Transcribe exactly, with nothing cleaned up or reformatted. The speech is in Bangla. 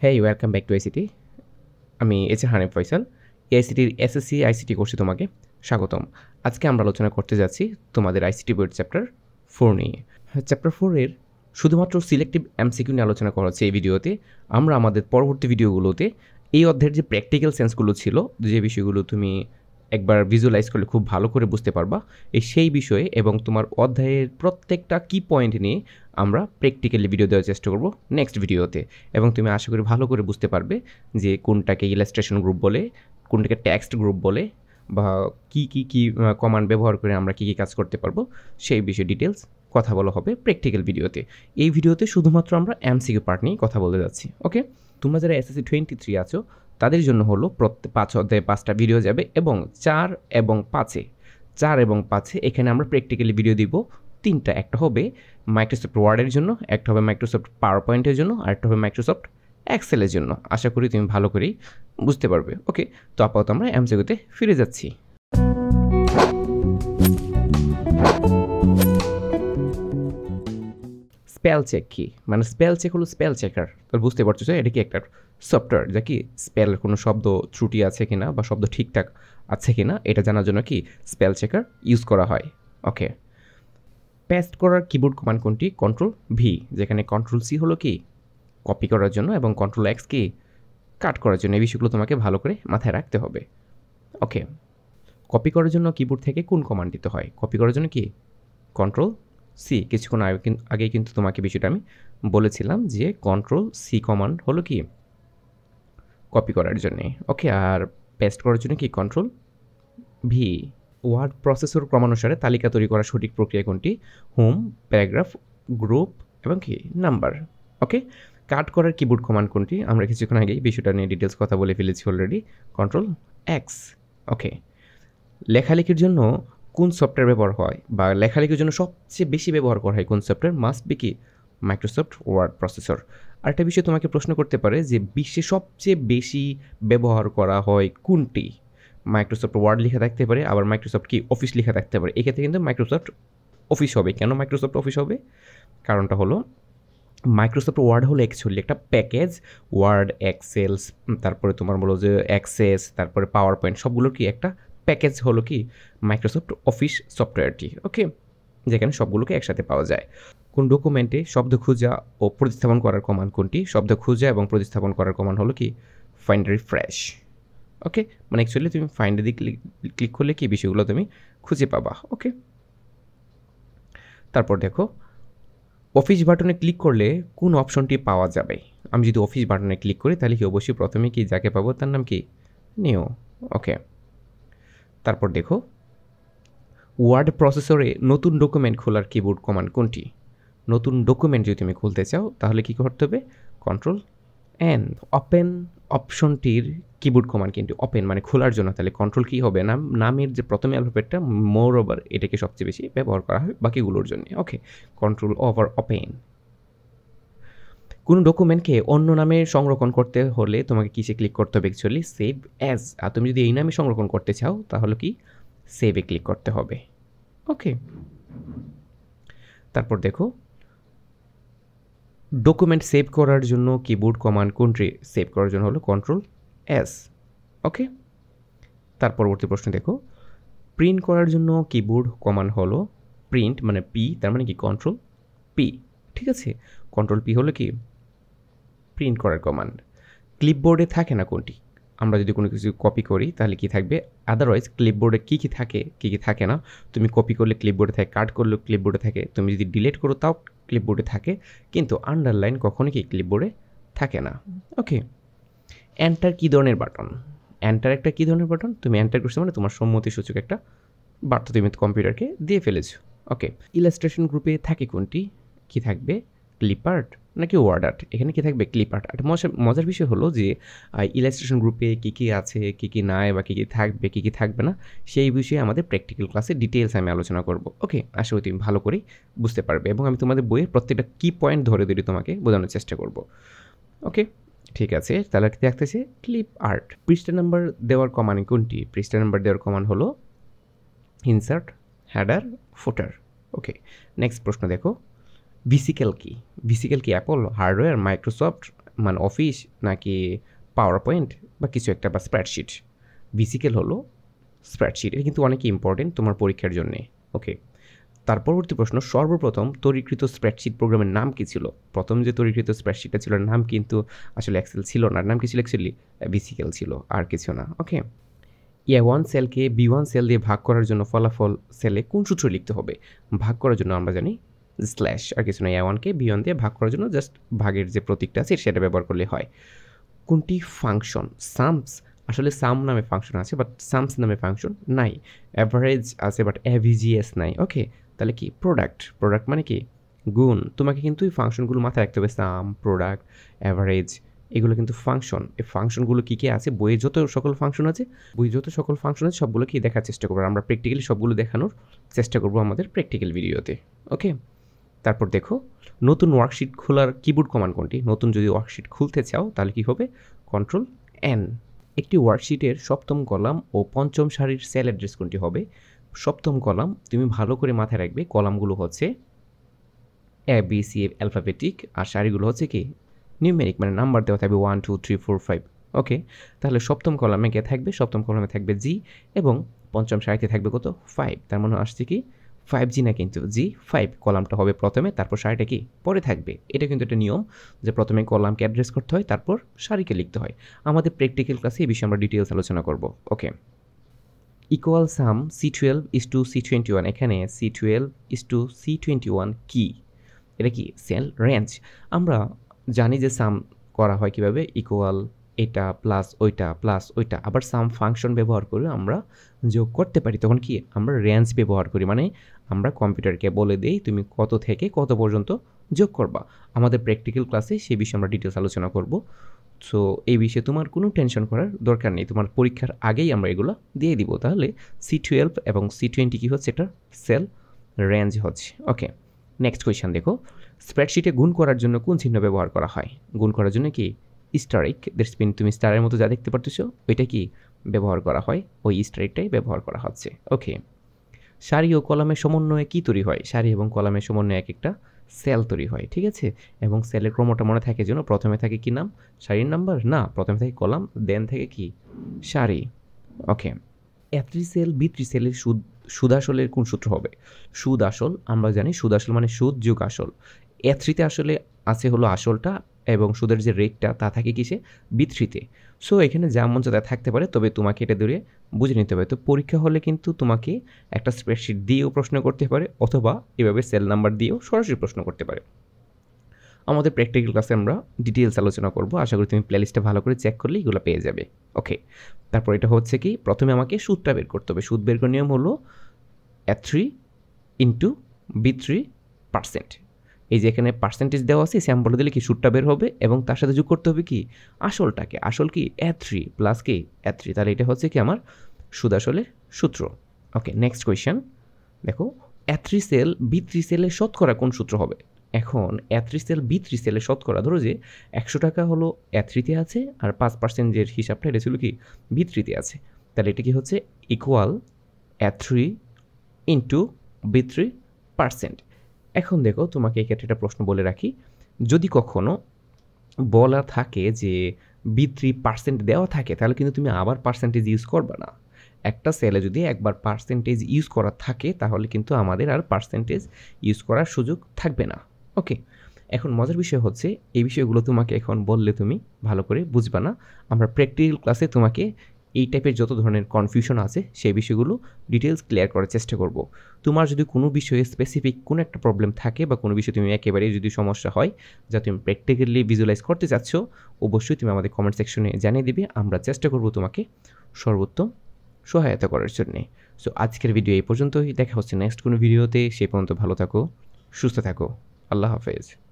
Hey welcome back to ICT. আমি এইচ হানিফ ফয়সাল। আইসিটির এসএসসি আইসিটি কোর্সে তোমাকে স্বাগতম। আজকে আমরা আলোচনা করতে যাচ্ছি তোমাদের আইসিটি বইয়ের চ্যাপ্টার ফোর নিয়ে। চ্যাপ্টার ফোরের শুধুমাত্র সিলেক্টিভ এমসিকিউ নিয়ে আলোচনা করা হচ্ছে এই ভিডিওতে। আমরা আমাদের পরবর্তী ভিডিওগুলোতে এই অধ্যায়ের যে প্র্যাকটিক্যাল সেন্সগুলো ছিল, যে বিষয়গুলো তুমি একবার ভিজুয়ালাইজ করলে খুব ভালো করে বুঝতে পারবা, এই সেই বিষয়ে এবং তোমার অধ্যায়ের প্রত্যেকটা কি পয়েন্ট নিয়ে আমরা প্র্যাকটিক্যালি ভিডিও দেওয়ার চেষ্টা করব নেক্সট ভিডিওতে। এবং তুমি আশা করি ভালো করে বুঝতে পারবে যে কোনটাকে ইলাস্ট্রেশন গ্রুপ বলে, কোনটাকে টেক্সট গ্রুপ বলে, বা কী কী কী কমান্ড ব্যবহার করে আমরা কী কী কাজ করতে পারবো সেই বিষয়ে ডিটেলস কথা বলা হবে প্র্যাকটিক্যাল ভিডিওতে। এই ভিডিওতে শুধুমাত্র আমরা এমসিকিউ পার্ট নিয়ে কথা বলতে যাচ্ছি। ওকে, তোমরা যারা এসএসসি টোয়েন্টি থ্রি আছো তাদের জন্য হলো প্রত্যেক পাঁচ অধ্যায়ে পাঁচটা ভিডিও যাবে, এবং চার এবং পাঁচে চার এবং পাঁচে এখানে আমরা প্র্যাকটিক্যালি ভিডিও দিব তিনটা। একটা হবে মাইক্রোসফট ওয়ার্ডের জন্য, একটা হবে মাইক্রোসফট পাওয়ার পয়েন্টের জন্য, আর একটা হবে মাইক্রোসফট এক্সেলের জন্য। আশা করি তুমি ভালো করেই বুঝতে পারবে। ওকে, তো আপাতত আমরা এমসিকিউতে ফিরে যাচ্ছি। স্পেল চেক কি? মানে স্পেল চেক হলো স্পেল চেকার। তো বুঝতে পারছো যে এটা কি একটা সফটওয়্যার যা কি স্পেলের কোনো শব্দ ত্রুটি আছে কিনা বা শব্দ ঠিকঠাক আছে কিনা এটা জানার জন্য কি স্পেল চেকার ইউজ করা হয়। ওকে, পেস্ট করার কিবোর্ড কমান্ড কোনটি? কন্ট্রোল ভি, যেখানে কন্ট্রোল সি হলো কি কপি করার জন্য এবং কন্ট্রোল এক্স কি কাট করার জন্য। এই বিষয়গুলো তোমাকে ভালো করে মাথায় রাখতে হবে। ওকে, কপি করার জন্য কিবোর্ড থেকে কোন কমান্ড দিতে হয়? কপি করার জন্য কি কন্ট্রোল সি। কিছুক্ষণ আগে আগে কিন্তু তোমাকে বিষয়টা আমি বলেছিলাম যে কন্ট্রোল সি কমান্ড হলো কি কপি করার জন্যে। ওকে, আর পেস্ট করার জন্য কি কন্ট্রোল ভি। ওয়ার্ড প্রসেসর ক্রমানুসারে তালিকা তৈরি করার সঠিক প্রক্রিয়া কোনটি? হোম, প্যারাগ্রাফ, গ্রুপ এবং কি নাম্বার। ওকে, কাট করার কিবোর্ড কমান্ড কোনটি? আমরা কিছুক্ষণ আগেই বিষয়টা নিয়ে ডিটেলস কথা বলে ফেলেছি অলরেডি, কন্ট্রোল এক্স। ওকে, লেখালেখির জন্য কোন সফটওয়্যার ব্যবহার হয় বা লেখালেখির জন্য সবচেয়ে বেশি ব্যবহার করা হয় কোন সফটওয়্যার? মাস্ট বি কি মাইক্রোসফট ওয়ার্ড প্রসেসর। আরেকটা বিষয় তোমাকে প্রশ্ন করতে পারে যে বিশ্বে সবচেয়ে বেশি ব্যবহার করা হয় কোনটি? মাইক্রোসফট ওয়ার্ড লেখা থাকতে পারে, আবার মাইক্রোসফট কি অফিস লেখা থাকতে পারে। এক্ষেত্রে কিন্তু মাইক্রোসফট অফিস হবে। কেন মাইক্রোসফট অফিস হবে? কারণটা হলো মাইক্রোসফট ওয়ার্ড হলো অ্যাকচুয়ালি একটা প্যাকেজ। ওয়ার্ড, এক্সেলস, তারপরে তোমার বলো যে অ্যাক্সেস, তারপরে পাওয়ার পয়েন্ট, সবগুলোর কি একটা প্যাকেজ হলো কি মাইক্রোসফট অফিস সফটওয়্যারটি। ওকে, যেখানে সবগুলোকে একসাথে পাওয়া যায়। কোন ডকুমেন্টে শব্দ খোঁজা ও প্রতিস্থাপন করার কমান্ড কোনটি? শব্দ খোঁজা এবং প্রতিস্থাপন করার কমান্ড হলো কি ফাইন্ড রিফ্রেশ। ওকে, মানে অ্যাকচুয়ালি তুমি ফাইন্ডে দিয়ে ক্লিক ক্লিক করলে কি বিষয়গুলো তুমি খুঁজে পাবা। ওকে, তারপর দেখো অফিস বাটনে ক্লিক করলে কোন অপশনটি পাওয়া যাবে? আমি যদি অফিস বাটনে ক্লিক করি তাহলে কি অবশ্যই প্রথমে কি যাকে পাবো তার নাম কি নিউ। ওকে, তারপর দেখো ওয়ার্ড প্রসেসরে নতুন ডকুমেন্ট খোলার কিবোর্ড কমান্ড কোনটি? নতুন ডকুমেন্ট যদি তুমি খুলতে চাও তাহলে কি করতে হবে? Control N. ওপেন অপশনটির কিবোর্ড কমান্ড কিন্তু ওপেন মানে খোলার জন্য, তাহলে কন্ট্রোল কি হবে? নাম নামের যে প্রথম অ্যালফাবেটটা মোর ওভার এটাকে সবচেয়ে বেশি ব্যবহার করা হয় বাকিগুলোর জন্য। Okay, control over open. কোনো ডকুমেন্টকে অন্য নামে সংরক্ষণ করতে হলে তোমাকে কিসে ক্লিক করতে হবে? Actually save as. আর তুমি যদি এই নামে সংরক্ষণ করতে চাও তাহলে কি সেভে ক্লিক করতে হবে। ওকে, তারপর দেখো ডকুমেন্ট সেভ করার জন্য কিবোর্ড কমান্ড কোনটি? সেভ করার জন্য হলো কন্ট্রোল এস। ওকে, তার পরবর্তী প্রশ্ন দেখো প্রিন্ট করার জন্য কিবোর্ড কমান্ড হলো প্রিন্ট মানে পি, তার মানে কি কন্ট্রোল পি। ঠিক আছে, কন্ট্রোল পি হলো কি প্রিন্ট করার কমান্ড। ক্লিপবোর্ডে থাকে না কোনটি? আমরা যদি কোনো কিছু কপি করি তাহলে কি থাকবে? আদারওয়াইজ ক্লিপবোর্ডে কী কী থাকে কী কী থাকে না? তুমি কপি করলে ক্লিপবোর্ডে থাকে, কাট করলে ক্লিপবোর্ডে থাকে, তুমি যদি ডিলিট করো তাও ক্লিপবোর্ডে থাকে, কিন্তু আন্ডারলাইন কখনো কি ক্লিপবোর্ডে থাকে না। ওকে, এন্টার কী ধরনের বাটন? এন্টার একটা কী ধরনের বাটন? তুমি এন্টার করছো মানে তোমার সম্মতিসূচক একটা বার্তা তুমি কম্পিউটারকে দিয়ে ফেলেছো। ওকে, ইলাস্ট্রেশন গ্রুপে থাকে কোনটি? কি থাকবে? ক্লিপ আর্ট নাকি ওয়ার্ড আর্ট? এখানে কি থাকবে? Clip art. একটা মজার মজার বিষয় হলো যে ইলাস্ট্রেশন গ্রুপে কী কী আছে, কী কী নাই, বা কী কী থাকবে, কী কী থাকবে না, সেই বিষয়ে আমাদের প্র্যাকটিক্যাল ক্লাসে ডিটেলস আমি আলোচনা করব। ওকে, আশা করি তুমি ভালো করেই বুঝতে পারবে এবং আমি তোমাদের বইয়ের প্রত্যেকটা কি পয়েন্ট ধরে ধরে তোমাকে বোঝানোর চেষ্টা করব। ওকে, ঠিক আছে, তাহলে দেখতেছি ক্লিপ আর্ট। পৃষ্ঠা নাম্বার দেওয়ার কমান্ড কোনটি? পৃষ্ঠা নাম্বার দেওয়ার কমান্ড হলো insert, header, footer. Okay, next প্রশ্ন দেখো ভিসিক্যাল কি? ভিসিক্যাল কি অ্যাপল, হার্ডওয়্যার, মাইক্রোসফট মানে অফিস নাকি পাওয়ার পয়েন্ট বা কিছু একটা বা স্প্রেডশিট। ভিসিকেল হলো স্প্রেডশিট, এটা কিন্তু অনেক ইম্পর্টেন্ট তোমার পরীক্ষার জন্যে। ওকে, তার পরবর্তী প্রশ্ন, সর্বপ্রথম তৈরিকৃত স্প্রেডশিট প্রোগ্রামের নাম কী ছিল? প্রথম যে তৈরিকৃত স্প্রেডশিটটা ছিল নাম কিন্তু আসলে এক্সেল ছিল না, নাম কি ছিল অ্যাকচুয়ালি ভিসিকেল ছিল, আর কিছু না। ওকে, এ ওয়ান সেলকে বি ওয়ান সেল দিয়ে ভাগ করার জন্য ফলাফল সেলে কোন সূত্র লিখতে হবে? ভাগ করার জন্য আমরা জানি স্ল্যাশ, আর কিছু না। এ ওয়ানকে বি ওয়ান দিয়ে ভাগ করার জন্য জাস্ট ভাগের যে প্রতীকটা আছে সেটা ব্যবহার করলে হয়। কোনটি ফাংশন? সামস, আসলে সাম নামে ফাংশন আছে বাট সামস নামে ফাংশন নাই। অ্যাভারেজ আছে বাট এভিজিএস নাই। ওকে, তাহলে কি প্রোডাক্ট? প্রোডাক্ট মানে কি গুণ। তোমাকে কিন্তু এই ফাংশনগুলো মাথায় রাখতে হবে, সাম, প্রোডাক্ট, অ্যাভারেজ, এগুলো কিন্তু ফাংশন। এই ফাংশনগুলো কী কী আছে, বইয়ে যত সকল ফাংশন আছে, বইয়ে যত সকল ফাংশন আছে সবগুলো কি দেখার চেষ্টা করবো, আমরা প্র্যাকটিক্যালি সবগুলো দেখানোর চেষ্টা করবো আমাদের প্র্যাকটিক্যাল ভিডিওতে। ওকে, তারপর দেখো, নতুন ওয়ার্কশিট খোলার কিবোর্ড কমান্ড কোনটি? নতুন যদি ওয়ার্কশিট খুলতে চাও তাহলে কী হবে? Control N. একটি ওয়ার্কশিটের সপ্তম কলাম ও পঞ্চম সারির সেল অ্যাড্রেস কোনটি হবে? সপ্তম কলাম তুমি ভালো করে মাথায় রাখবে, কলামগুলো হচ্ছে এ বি সি অ্যালফাবেটিক, আর সারিগুলো হচ্ছে কি নিউমেরিক, মানে নাম্বার দেওয়া থাকবে one two three four five. Okay, তাহলে সপ্তম কলামে কে থাকবে? সপ্তম কলামে থাকবে জি, এবং পঞ্চম সারিতে থাকবে কত? ফাইভ। তার মানে আসছে কি ফাইভ জি না, কিন্তু জি ফাইভ। কলামটা হবে প্রথমে, তারপর সারিটা কি পরে থাকবে। এটা কিন্তু একটা নিয়ম যে প্রথমে কলামকে অ্যাড্রেস করতে হয়, তারপর সারিকে লিখতে হয়। আমাদের প্র্যাকটিক্যাল ক্লাসে এই বিষয়ে আমরা ডিটেলস আলোচনা করব। Okay, equal sum C twelve is to C twenty one, এখানে C twelve is to C twenty one কি? এটা কি সেল রেঞ্জ। আমরা জানি যে সাম করা হয় কীভাবে, ইকুয়াল এটা প্লাস ওইটা প্লাস ওইটা, আবার সাম ফাংশন ব্যবহার করে আমরা যোগ করতে পারি। তখন কি আমরা রেঞ্জ ব্যবহার করি, মানে আমরা কম্পিউটারকে বলে দেই তুমি কত থেকে কত পর্যন্ত যোগ করবা। আমাদের প্র্যাকটিক্যাল ক্লাসে সেই বিষয়ে আমরা ডিটেলস আলোচনা করব। সো এই বিষয়ে তোমার কোনো টেনশন করার দরকার নেই, তোমার পরীক্ষার আগেই আমরা এগুলো দিয়ে দিব। তাহলে সি টুয়েলভ এবং সি টোয়েন্টি কী হচ্ছে? এটা সেল রেঞ্জ হচ্ছে। ওকে, নেক্সট কোয়েশ্চেন দেখো, স্প্রেডশিটে গুণ করার জন্য কোন চিহ্ন ব্যবহার করা হয়? গুণ করার জন্য কি স্টারিক, দ্যাটস মিন তুমি স্টারের মতো যা দেখতে পারতেছো ওইটা কি ব্যবহার করা হয়, ওই স্টারিকটাই ব্যবহার করা হচ্ছে। ওকে, সারি ও কলামের সমন্বয়ে কি তৈরি হয়? সারি এবং কলামের সমন্বয়ে এক একটা সেল তৈরি হয়, ঠিক আছে। এবং সেলের ক্রমটা মনে থাকে জন্য প্রথমে থাকে কি নাম? সারির নাম্বার না, প্রথমে থাকে কলাম, দেন থেকে কি সারি। Okay, A three cell B three সেলের সুদ সুদ আসলের কোন সূত্র হবে? সুদ আসল আমরা জানি, সুদ আসল মানে সুদ যোগ আসল। এ থ্রিতে আসলে আছে হলো আসলটা, এবং সুদের যে রেটটা তা থাকে কিসে? বি থ্রিতে। সো এখানে যা মন চায় থাকতে পারে, তবে তোমাকে এটা ধরে বুঝে নিতে হবে। তো পরীক্ষা হলে কিন্তু তোমাকে একটা স্প্রেডশিট দিয়েও প্রশ্ন করতে পারে, অথবা এভাবে সেল নাম্বার দিয়েও সরাসরি প্রশ্ন করতে পারে। আমাদের প্র্যাকটিক্যাল ক্লাসে আমরা ডিটেলস আলোচনা করব, আশা করি তুমি প্লেলিস্টটা ভালো করে চেক করলে এগুলো পেয়ে যাবে। ওকে, তারপর এটা হচ্ছে কি প্রথমে আমাকে সুদটা বের করতে হবে। সুদ বের করার নিয়ম হলো A three into B three percent. এই যে এখানে পার্সেন্টেজ দেওয়া আছে, স্যাম্পল দিলে কি সুদটা বের হবে, এবং তার সাথে যোগ করতে হবে কি আসলটাকে। আসল কি এ থ্রি প্লাস কি এ থ্রি, তাহলে এটা হচ্ছে কি আমার সুদ আসলের সূত্র। ওকে, নেক্সট কোয়েশ্চেন দেখো, A three cell B three সেলের শতকরা কোন সূত্র হবে? এখন A three cell B three সেলের শতকরা, ধরো যে একশো টাকা হলো এ থ্রিতে আছে, আর পাঁচ পার্সেন্ট যে হিসাবটা এটা ছিল কি বি থ্রিতে আছে। তাহলে এটা কি হচ্ছে equal A three into B three percent. এখন দেখো তোমাকে এই ক্ষেত্রে একটা প্রশ্ন বলে রাখি, যদি কখনো বলা থাকে যে বি থ্রি পার্সেন্ট দেওয়া থাকে, তাহলে কিন্তু তুমি আবার পার্সেন্টেজ ইউজ করবে না। একটা সেলে যদি একবার পার্সেন্টেজ ইউজ করা থাকে, তাহলে কিন্তু আমাদের আর পার্সেন্টেজ ইউজ করার সুযোগ থাকবে না। ওকে, এখন মজার বিষয় হচ্ছে এই বিষয়গুলো তোমাকে এখন বললে তুমি ভালো করে বুঝবা না। আমরা প্র্যাকটিক্যাল ক্লাসে তোমাকে এই টাইপের যত ধরনের কনফিউশন আছে সেই বিষয়গুলো ডিটেলস ক্লিয়ার করার চেষ্টা করব। তোমার যদি কোনো বিষয়ে স্পেসিফিক কোনো একটা প্রবলেম থাকে, বা কোনো বিষয়ে তুমি একেবারেই যদি সমস্যা হয় যা তুমি প্র্যাকটিক্যালি ভিজুয়ালাইজ করতে চাচ্ছ, অবশ্যই তুমি আমাদের কমেন্ট সেকশনে জানিয়ে দিবে, আমরা চেষ্টা করব তোমাকে সর্বোত্তম সহায়তা করার জন্যে। সো আজকের ভিডিও এই পর্যন্তই, দেখা হচ্ছে নেক্সট কোনো ভিডিওতে। সেই পর্যন্ত ভালো থাকো, সুস্থ থাকো, আল্লাহ হাফেজ।